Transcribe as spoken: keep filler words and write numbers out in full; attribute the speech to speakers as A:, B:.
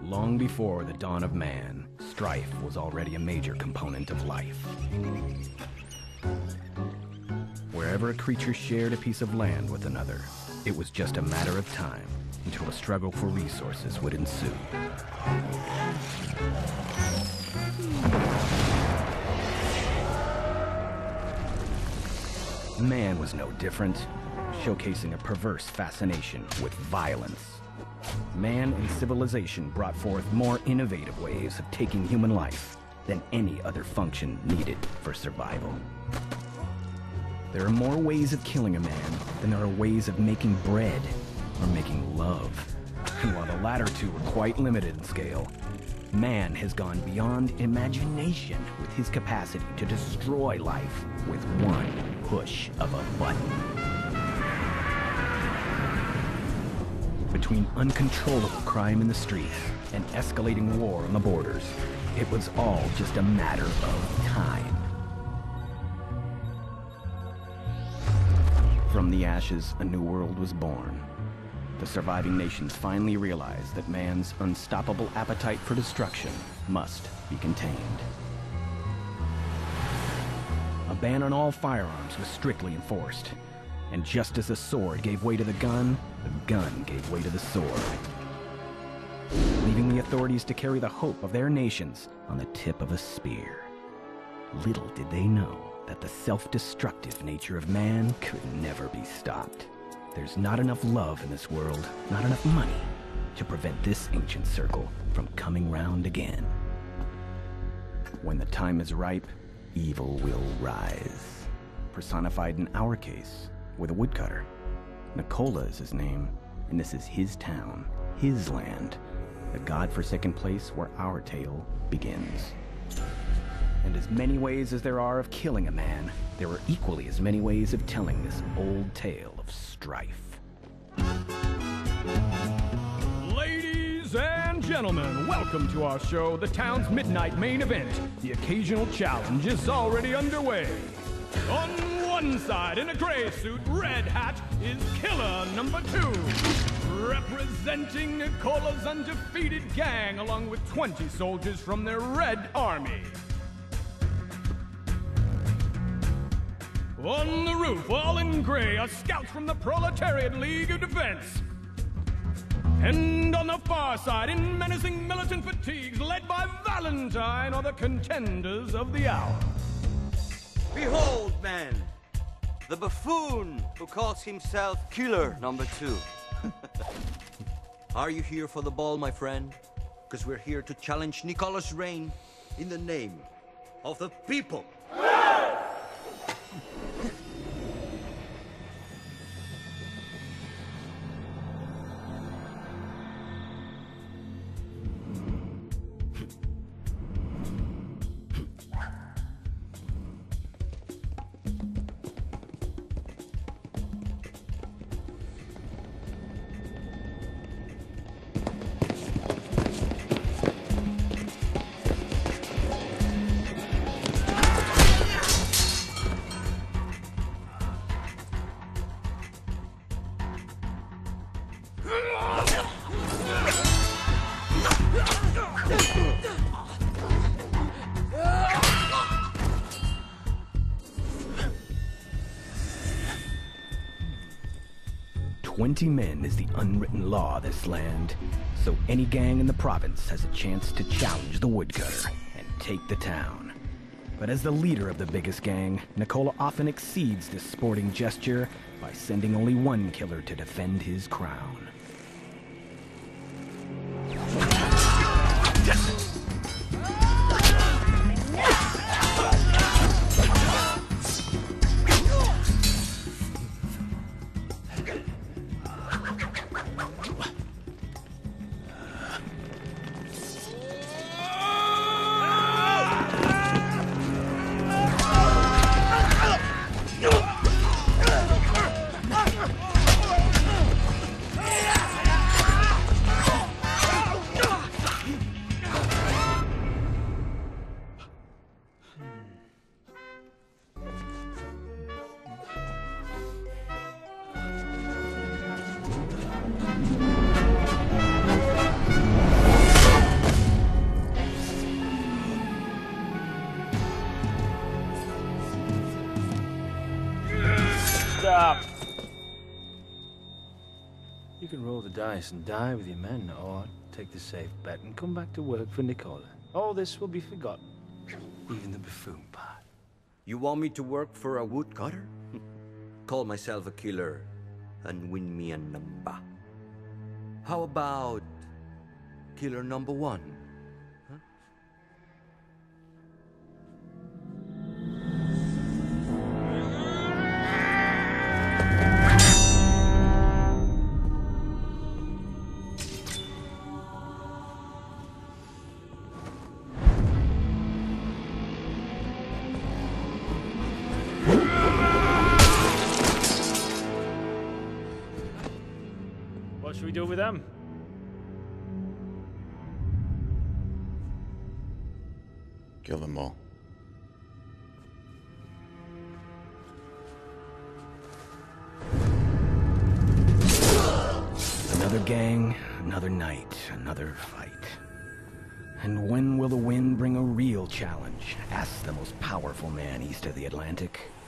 A: Long before the dawn of man, strife was already a major component of life. Wherever a creature shared a piece of land with another, it was just a matter of time until a struggle for resources would ensue. Man was no different, showcasing a perverse fascination with violence. Man and civilization brought forth more innovative ways of taking human life than any other function needed for survival. There are more ways of killing a man than there are ways of making bread or making love. And while the latter two are quite limited in scale, man has gone beyond imagination with his capacity to destroy life with one push of a button. Between uncontrollable crime in the streets and escalating war on the borders, it was all just a matter of time. From the ashes, a new world was born. The surviving nations finally realized that man's unstoppable appetite for destruction must be contained. A ban on all firearms was strictly enforced, and just as the sword gave way to the gun, the gun gave way to the sword, leaving the authorities to carry the hope of their nations on the tip of a spear. Little did they know that the self-destructive nature of man could never be stopped. There's not enough love in this world, not enough money, to prevent this ancient circle from coming round again. When the time is ripe, evil will rise. Personified in our case with a woodcutter. Nicola is his name, and this is his town, his land, the godforsaken place where our tale begins. And as many ways as there are of killing a man, there are equally as many ways of telling this old tale of strife. Ladies and gentlemen, welcome to our show, the town's midnight main event. The occasional challenge is already underway. On one side, in a gray suit, red hat, is killer number two. Representing Nicola's undefeated gang, along with twenty soldiers from their red army. On the roof, all in gray, are scouts from the Proletariat League of Defense. And on the far side, in menacing militant fatigues, led by Valentine, are the contenders of the hour.
B: Behold, men, the buffoon who calls himself Killer Number Two. Are you here for the ball, my friend? Because we're here to challenge Nicola's reign in the name of the people.
A: Twenty men is the unwritten law of this land, so any gang in the province has a chance to challenge the woodcutter and take the town. But as the leader of the biggest gang, Nicola often exceeds this sporting gesture by sending only one killer to defend his crown.
C: You can roll the dice and die with your men, or take the safe bet and come back to work for Nicola. All this will be forgotten, even the buffoon part.
B: You want me to work for a woodcutter? Call myself a killer and win me a number. How about killer number one? Huh?
C: What should we do with them?
D: Kill them all.
A: Another gang, another night, another fight. And when will the wind bring a real challenge? Asks the most powerful man east of the Atlantic.